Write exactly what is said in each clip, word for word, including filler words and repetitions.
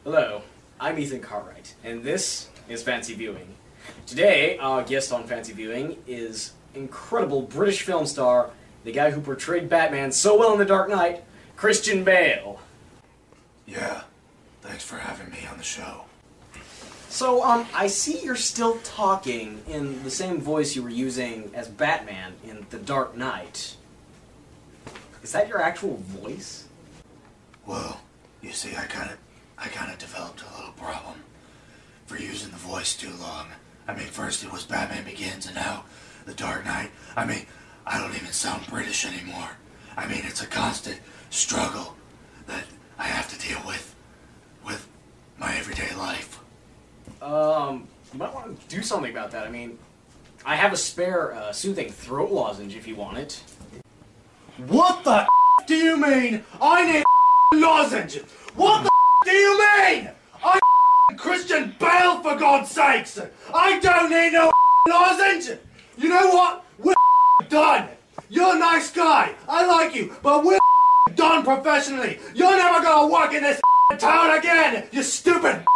Hello, I'm Ethan Cartwright, and this is Fancy Viewing. Today, our guest on Fancy Viewing is incredible British film star, the guy who portrayed Batman so well in The Dark Knight, Christian Bale. Yeah, thanks for having me on the show. So, um, I see you're still talking in the same voice you were using as Batman in The Dark Knight. Is that your actual voice? Well, you see, I kind of, I kind of developed a little problem for using the voice too long. I mean, first it was Batman Begins, and now The Dark Knight. I mean, I don't even sound British anymore. I mean, it's a constant struggle that I have to deal with, with my everyday life. Um, you might want to do something about that. I mean, I have a spare uh, soothing throat lozenge if you want it. What the f do you mean? I need a lozenge. What the f do you mean? I'm Christian Bale, for God's sakes. I don't need no lozenge. You know what? We're done. You're a nice guy. I like you, but we're done professionally. You're never gonna work in this town again. You stupid.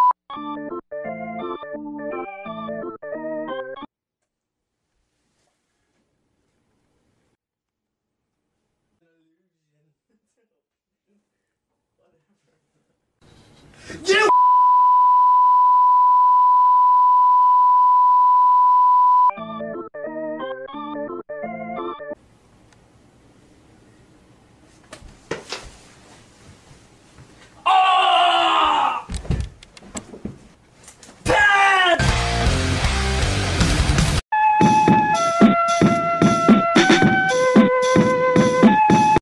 Yeah!